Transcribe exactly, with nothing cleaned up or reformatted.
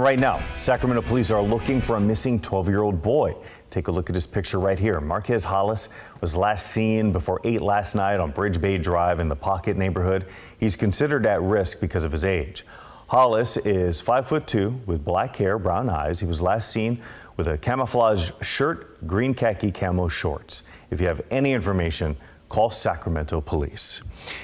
right now, Sacramento police are looking for a missing twelve-year-old boy. Take a look at his picture right here. Marquez Hollis was last seen before eight last night on Bridge Bay Drive in the Pocket neighborhood. He's considered at risk because of his age. Hollis is five foot two with black hair, brown eyes. He was last seen with a camouflage shirt, green khaki camo shorts. If you have any information, call Sacramento police.